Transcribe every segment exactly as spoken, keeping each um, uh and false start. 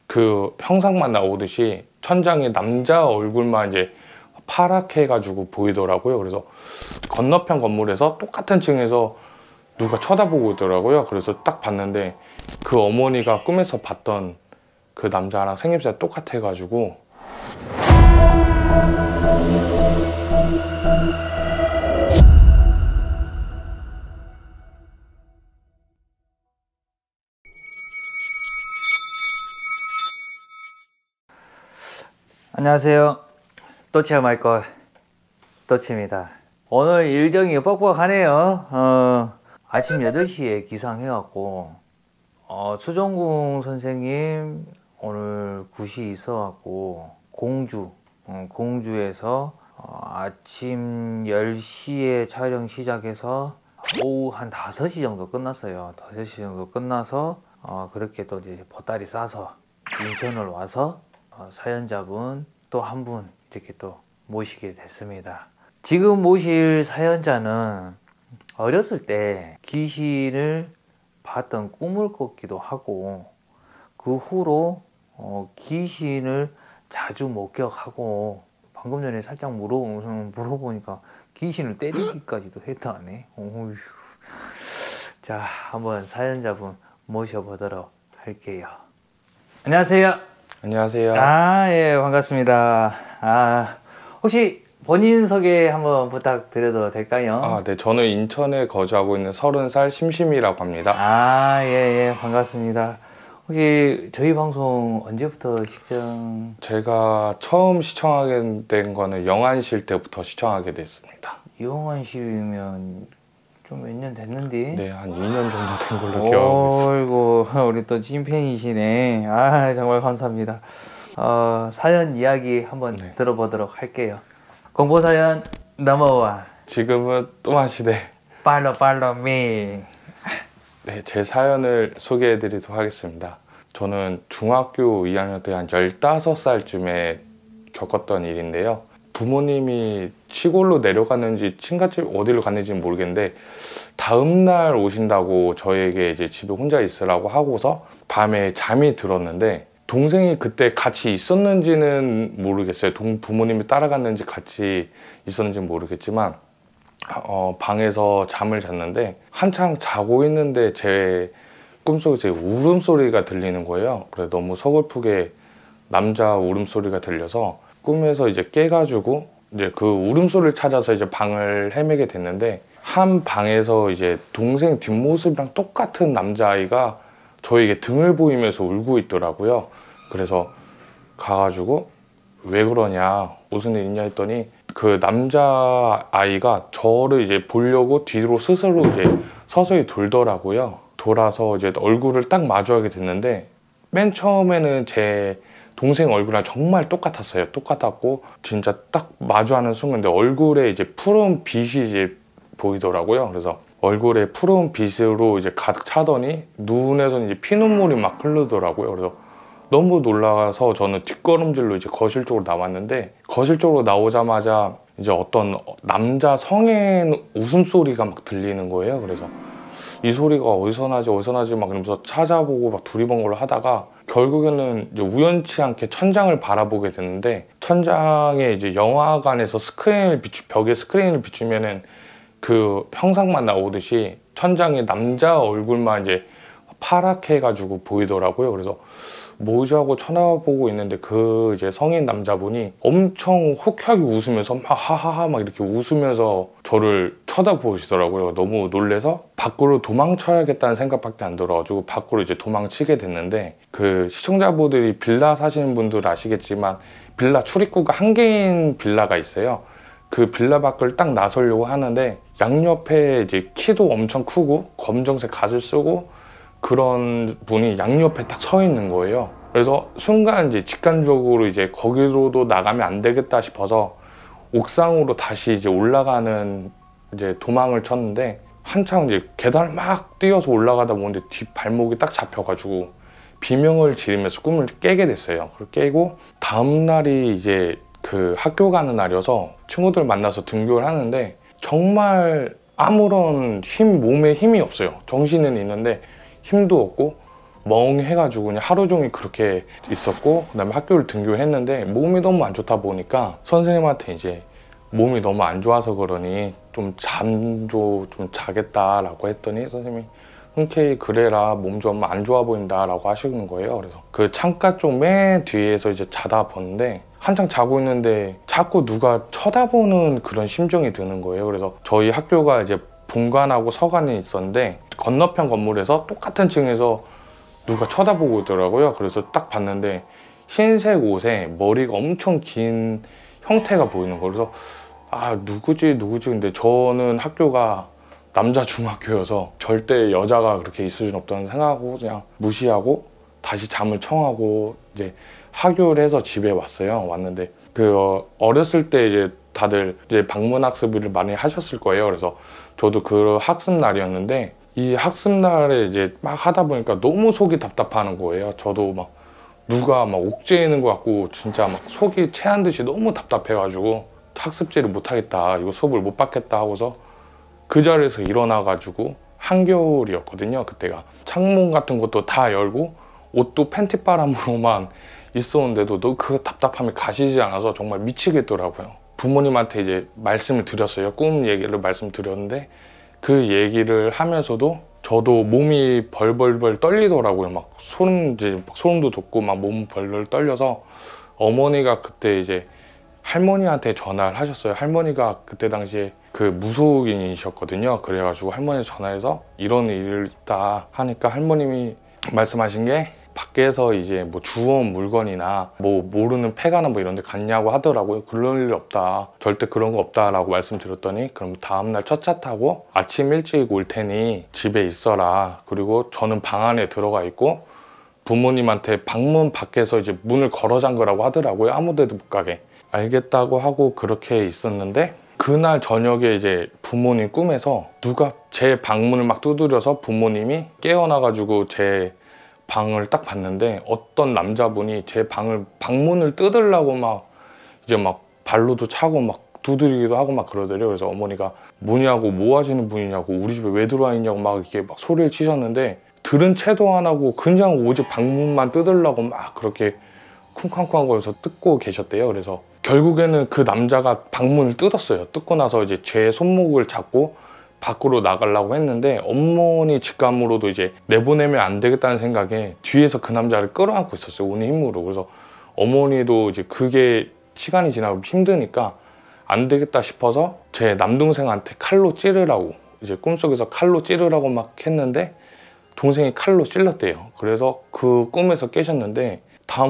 그 형상만 나오듯이 천장에 남자 얼굴만 이제 파랗게 해가지고 보이더라고요. 그래서 건너편 건물에서 똑같은 층에서 누가 쳐다보고 있더라고요. 그래서 딱 봤는데 그 어머니가 꿈에서 봤던 그 남자랑 생김새가 똑같아가지고. 안녕하세요. 또치아 말걸 또치입니다. 오늘 일정이 뻑뻑하네요. 어, 아침 여덟 시에 기상해갖고 어, 수정궁 선생님 오늘 굿이 있어갖고 공주 어, 공주에서 어, 아침 열 시에 촬영 시작해서 오후 한 다섯 시 정도 끝났어요. 다섯 시 정도 끝나서 어, 그렇게 또 이제 보따리 싸서 인천을 와서 어, 사연자분 또 한 분 이렇게 또 모시게 됐습니다. 지금 모실 사연자는 어렸을 때 귀신을 봤던 꿈을 꿨기도 하고 그 후로 어, 귀신을 자주 목격하고 방금 전에 살짝 물어, 물어보니까 귀신을 때리기까지도 했다네. 어휴. 자, 한번 사연자분 모셔보도록 할게요. 안녕하세요. 안녕하세요. 아, 예, 반갑습니다. 아, 혹시 본인 소개 한번 부탁드려도 될까요? 아, 네. 저는 인천에 거주하고 있는 서른 살 심심이라고 합니다. 아, 예, 예, 반갑습니다. 혹시 저희 방송 언제부터 시청? 제가 처음 시청하게 된 거는 영안실 때부터 시청하게 됐습니다. 영안실이면 좀 몇 년 됐는데? 네, 한 이 년 정도 된 걸로 기억하고 있습니다. 어이구, 우리 또 찐팬이시네. 아, 정말 감사합니다. 어, 사연 이야기 한번 네. 들어보도록 할게요. 공포 사연 넘어와. 지금은 또마시대. 팔로 팔로 미. 네, 제 사연을 소개해 드리도록 하겠습니다. 저는 중학교 이 학년 때 한 열다섯 살쯤에 겪었던 일인데요. 부모님이 시골로 내려갔는지 친가집 어디로 갔는지 모르겠는데 다음날 오신다고 저에게 이제 집에 혼자 있으라고 하고서 밤에 잠이 들었는데 동생이 그때 같이 있었는지는 모르겠어요. 동, 부모님이 따라갔는지 같이 있었는지는 모르겠지만 어, 방에서 잠을 잤는데 한창 자고 있는데 제 꿈속에 울음소리가 들리는 거예요. 그래서 너무 서글프게 남자 울음소리가 들려서 꿈에서 이제 깨가지고 이제 그 울음소리를 찾아서 이제 방을 헤매게 됐는데 한 방에서 이제 동생 뒷모습이랑 똑같은 남자아이가 저에게 등을 보이면서 울고 있더라고요. 그래서 가가지고 왜 그러냐, 무슨 일 있냐 했더니 그 남자아이가 저를 이제 보려고 뒤로 스스로 이제 서서히 돌더라고요. 돌아서 이제 얼굴을 딱 마주하게 됐는데 맨 처음에는 제 동생 얼굴이랑 정말 똑같았어요. 똑같았고 진짜 딱 마주하는 순간 얼굴에 이제 푸른 빛이 이제 보이더라고요. 그래서 얼굴에 푸른 빛으로 이제 가득 차더니 눈에서는 이제 피눈물이 막 흐르더라고요. 그래서 너무 놀라서 저는 뒷걸음질로 이제 거실 쪽으로 나왔는데 거실 쪽으로 나오자마자 이제 어떤 남자 성인 웃음소리가 막 들리는 거예요. 그래서 이 소리가 어디서 나지 어디서 나지 막 이러면서 찾아보고 막 두리번거를 하다가 결국에는 이제 우연치 않게 천장을 바라보게 됐는데 천장에 이제 영화관에서 스크린을 비추, 벽에 스크린을 비추면은 그 형상만 나오듯이 천장에 남자 얼굴만 이제 파랗게 해가지고 보이더라고요. 그래서 뭐지 하고 쳐다보고 있는데 그 이제 성인 남자분이 엄청 호쾌하게 웃으면서 막 하하하 막 이렇게 웃으면서 저를 쳐다보시더라고요. 너무 놀래서 밖으로 도망쳐야겠다는 생각밖에 안 들어가지고 밖으로 이제 도망치게 됐는데 그 시청자분들이 빌라 사시는 분들 아시겠지만 빌라 출입구가 한 개인 빌라가 있어요. 그 빌라 밖을 딱 나서려고 하는데 양옆에 이제 키도 엄청 크고 검정색 갓을 쓰고 그런 분이 양옆에 딱 서 있는 거예요. 그래서 순간 이제 직관적으로 이제 거기로도 나가면 안 되겠다 싶어서 옥상으로 다시 이제 올라가는 이제 도망을 쳤는데 한창 이제 계단을 막 뛰어서 올라가다 보는데 뒷 발목이 딱 잡혀가지고 비명을 지르면서 꿈을 깨게 됐어요. 그걸 깨고 다음 날이 이제 그 학교 가는 날이어서 친구들 만나서 등교를 하는데 정말 아무런 힘, 몸에 힘이 없어요. 정신은 있는데 힘도 없고 멍해가지고 그냥 하루 종일 그렇게 있었고, 그다음에 학교를 등교했는데 몸이 너무 안 좋다 보니까 선생님한테 이제 몸이 너무 안 좋아서 그러니 좀 잠도 좀 자겠다라고 했더니 선생님이 흔쾌히 그래라, 몸 좀 안 좋아 보인다라고 하시는 거예요. 그래서 그 창가 쪽 맨 뒤에서 이제 자다 보는데 한창 자고 있는데 자꾸 누가 쳐다보는 그런 심정이 드는 거예요. 그래서 저희 학교가 이제 본관하고 서관이 있었는데 건너편 건물에서 똑같은 층에서 누가 쳐다보고 있더라고요. 그래서 딱 봤는데 흰색 옷에 머리가 엄청 긴 형태가 보이는 거예요. 그래서 아, 누구지 누구지. 근데 저는 학교가 남자 중학교여서 절대 여자가 그렇게 있을 수는 없다는 생각하고 그냥 무시하고 다시 잠을 청하고 이제 하교를 해서 집에 왔어요. 왔는데 그 어, 어렸을 때 이제 다들 이제 방문 학습을 많이 하셨을 거예요. 그래서 저도 그 학습 날이었는데 이 학습 날에 이제 막 하다 보니까 너무 속이 답답하는 거예요. 저도 막 누가 막 옥죄이는 것 같고 진짜 막 속이 체한 듯이 너무 답답해가지고 학습지를 못 하겠다, 이거 수업을 못 받겠다 하고서 그 자리에서 일어나가지고 한겨울이었거든요. 그때가 창문 같은 것도 다 열고 옷도 팬티바람으로만 있었는데도 너 그 답답함이 가시지 않아서 정말 미치겠더라고요. 부모님한테 이제 말씀을 드렸어요. 꿈 얘기를 말씀드렸는데 그 얘기를 하면서도 저도 몸이 벌벌벌 떨리더라고요. 막 소름 이제 막 소름도 돋고 막 몸 벌벌 떨려서 어머니가 그때 이제 할머니한테 전화를 하셨어요. 할머니가 그때 당시에 그 무속인이셨거든요. 그래가지고 할머니 전화해서 이런 일이 있다 하니까 할머님이 말씀하신 게 밖에서 이제 뭐 주워온 물건이나 뭐 모르는 폐가나 뭐 이런 데 갔냐고 하더라고요. 그럴 일 없다, 절대 그런 거 없다라고 말씀드렸더니 그럼 다음날 첫 차 타고 아침 일찍 올 테니 집에 있어라. 그리고 저는 방 안에 들어가 있고 부모님한테 방문 밖에서 이제 문을 걸어 잠그라고 하더라고요. 아무 데도 못 가게. 알겠다고 하고 그렇게 있었는데 그날 저녁에 이제 부모님 꿈에서 누가 제 방문을 막 두드려서 부모님이 깨어나가지고 제 방을 딱 봤는데 어떤 남자분이 제 방을 방문을 뜯으려고 막 이제 막 발로도 차고 막 두드리기도 하고 막 그러더래요. 그래서 어머니가 뭐냐고, 뭐 하시는 분이냐고, 우리 집에 왜 들어와 있냐고 막 이렇게 막 소리를 치셨는데 들은 채도 안 하고 그냥 오직 방문만 뜯으려고 막 그렇게 쿵쾅쿵쾅 거려서 뜯고 계셨대요. 그래서 결국에는 그 남자가 방문을 뜯었어요. 뜯고 나서 이제 제 손목을 잡고 밖으로 나가려고 했는데 어머니 직감으로도 이제 내보내면 안 되겠다는 생각에 뒤에서 그 남자를 끌어안고 있었어요. 온 힘으로. 그래서 어머니도 이제 그게 시간이 지나고 힘드니까 안 되겠다 싶어서 제 남동생한테 칼로 찌르라고, 이제 꿈속에서 칼로 찌르라고 막 했는데 동생이 칼로 찔렀대요. 그래서 그 꿈에서 깨셨는데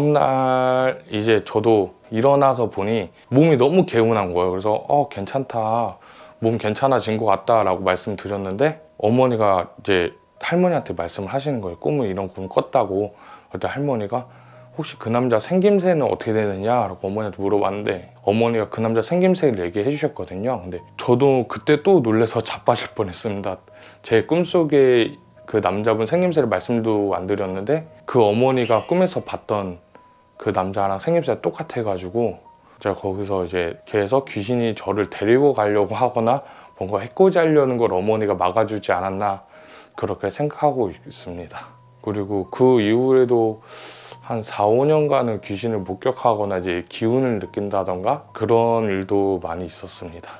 다음날 이제 저도 일어나서 보니 몸이 너무 개운한 거예요. 그래서 어 괜찮다, 몸 괜찮아진 것 같다 라고 말씀드렸는데 어머니가 이제 할머니한테 말씀을 하시는 거예요. 꿈을 이런 꿈을 꿨다고. 그때 할머니가 혹시 그 남자 생김새는 어떻게 되느냐 라고 어머니한테 물어봤는데 어머니가 그 남자 생김새를 얘기해 주셨거든요. 근데 저도 그때 또 놀라서 자빠질 뻔했습니다. 제 꿈속에 그 남자분 생김새를 말씀도 안 드렸는데 그 어머니가 꿈에서 봤던 그 남자랑 생김새가 똑같아가지고 제가 거기서 이제 계속 귀신이 저를 데리고 가려고 하거나 뭔가 해코지 하려는 걸 어머니가 막아주지 않았나 그렇게 생각하고 있습니다. 그리고 그 이후에도 한 사, 오 년간은 귀신을 목격하거나 이제 기운을 느낀다던가 그런 일도 많이 있었습니다.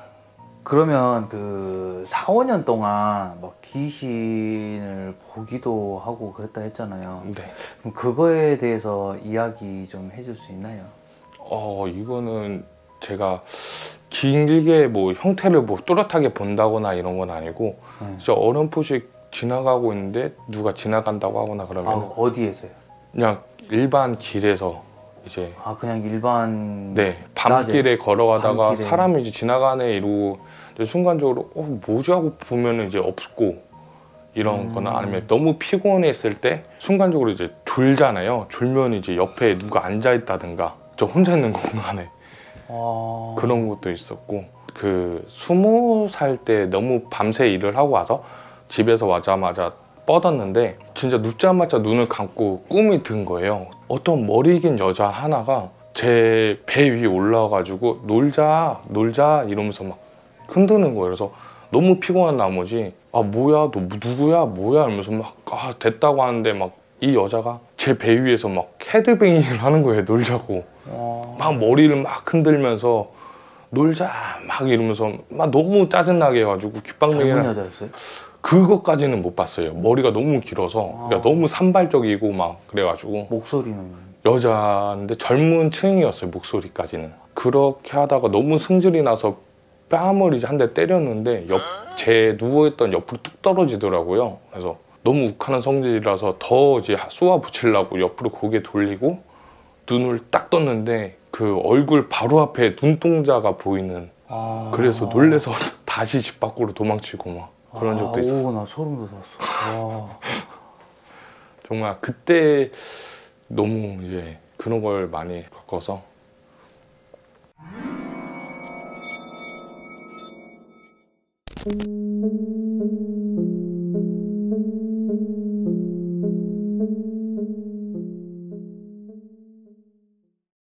그러면 그 사, 오 년 동안 막 귀신을 보기도 하고 그랬다 했잖아요. 네. 그럼 그거에 대해서 이야기 좀 해줄 수 있나요? 어, 이거는 제가 길게 뭐 형태를 뭐 또렷하게 본다거나 이런 건 아니고 네. 진짜 어렴풋이 지나가고 있는데 누가 지나간다고 하거나 그러면 아, 어디에서요? 그냥 일반 길에서 이제 아, 그냥 일반. 네 밤길에 걸어가다가 밤길에. 사람이 이제 지나가네 이러고 이제 순간적으로 어 뭐지 하고 보면은 이제 없고 이런 음. 거나 아니면 너무 피곤했을 때 순간적으로 이제 졸잖아요. 졸면 이제 옆에 누가 앉아 있다든가 저 혼자 있는 공간에 아... 그런 것도 있었고 그 스무 살 때 너무 밤새 일을 하고 와서 집에서 와자마자 뻗었는데 진짜 눕자마자 눈을 감고 꿈이 든 거예요. 어떤 머리 긴 여자 하나가 제 배 위에 올라와가지고 놀자 놀자 이러면서 막 흔드는 거예요. 그래서 너무 피곤한 나머지 아 뭐야 너 누구야 뭐야 이러면서 막 아, 됐다고 하는데 막 이 여자가 제 배 위에서 막 헤드뱅잉을 하는 거예요. 놀자고. 와. 막 머리를 막 흔들면서 놀자 막 이러면서 막 너무 짜증나게 해가지고 젊은 귓방맹이랑 여자였어요? 그것까지는 못 봤어요. 머리가 너무 길어서 아. 그러니까 너무 산발적이고 막 그래가지고 목소리는? 여자인데 젊은 층이었어요. 목소리까지는. 그렇게 하다가 너무 승질이 나서 뺨을 이제 한 대 때렸는데 옆, 제 누워있던 옆으로 뚝 떨어지더라고요. 그래서 너무 욱하는 성질이라서 더 이제 쏘아 붙이려고 옆으로 고개 돌리고 눈을 딱 떴는데 그 얼굴 바로 앞에 눈동자가 보이는. 아. 그래서 놀래서 다시 집 밖으로 도망치고 막 그런 적도 아, 있었어요. 오, 나 소름 돋았어. 와. 정말 그때 너무 이제 그런 걸 많이 겪어서 음.